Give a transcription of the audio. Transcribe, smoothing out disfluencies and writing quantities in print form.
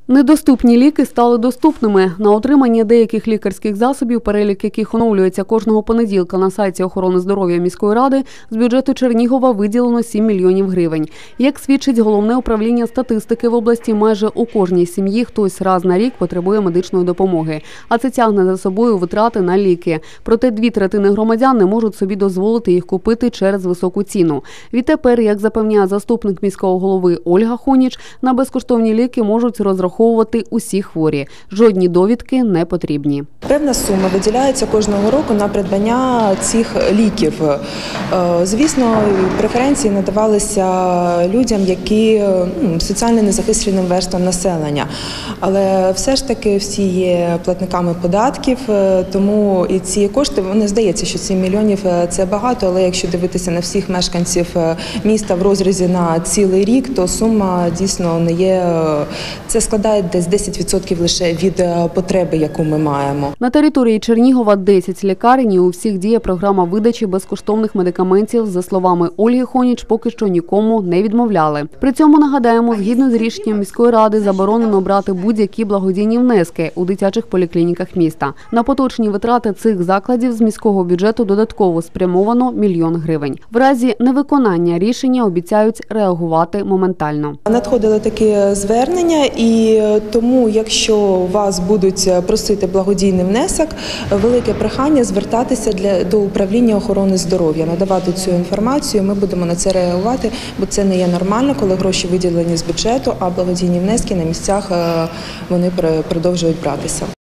Недоступні ліки стали доступними. На отримання деяких лікарських засобів, перелік яких оновлюється кожного понеділка на сайті охорони здоров'я міської ради, з бюджету Чернігова виділено 7 мільйонів гривень. Як свідчить Головне управління статистики в області, майже у кожній сім'ї хтось раз на рік потребує медичної допомоги. А це тягне за собою витрати на ліки. Проте 2/3 громадян не можуть собі дозволити їх купити через високу ціну. Відтепер, як запевняє заступник міського голови Ольга Хоніч, на безкоштовні ліки можуть розраховувати усі хворі. Жодні довідки не потрібні. Певна сума виділяється кожного року на придбання цих ліків. Звісно, преференції надавалися людям, які соціально незахищеним верствам населення. Але все ж таки всі є платниками податків, тому і ці кошти, вони здається, що 7 мільйонів – це багато, але якщо дивитися на всіх мешканців міста в розрізі на цілий рік, то сума дійсно не є, це складає десь 10% лише від потреби, яку ми маємо. На території Чернігова 10 лікарень і у всіх діє програма видачі безкоштовних медикаментів. За словами Ольги Хоніч, поки що нікому не відмовляли. При цьому, нагадаємо, згідно з рішенням міської ради заборонено брати будь-які благодійні внески у дитячих поліклініках міста. На поточні витрати цих закладів з міського бюджету додатково спрямовано 1 мільйон гривень. В разі невиконання рішення обіцяють реагувати моментально. Надходили такі звернення, і тому, якщо вас будуть просити благодійний внесок, велике прохання звертатися до управління охорони здоров'я, надавати цю інформацію. Ми будемо на це реагувати, бо це не є нормально, коли гроші виділені з бюджету, а благодійні внески на місцях вони продовжують братися.